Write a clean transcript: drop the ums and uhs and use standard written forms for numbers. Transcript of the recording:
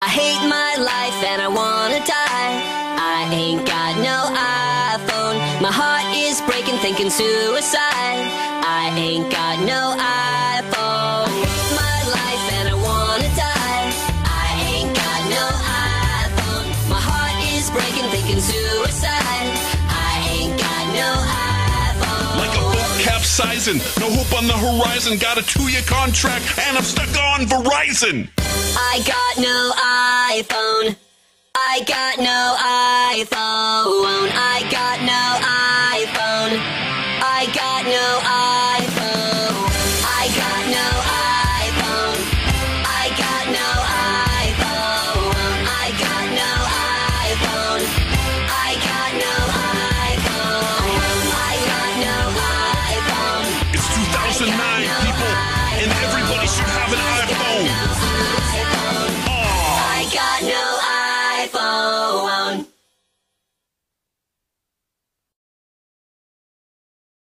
I hate my life and I wanna die. I ain't got no iPhone. My heart is breaking thinking suicide. I ain't got no iPhone. My life and I wanna die. I ain't got no iPhone. My heart is breaking thinking suicide. I ain't got no iPhone. Like a boat capsizing, no hope on the horizon. Got a 2-year contract and I'm stuck on Verizon. I got no iPhone. I got no iPhone. I got no iPhone. I got no iPhone.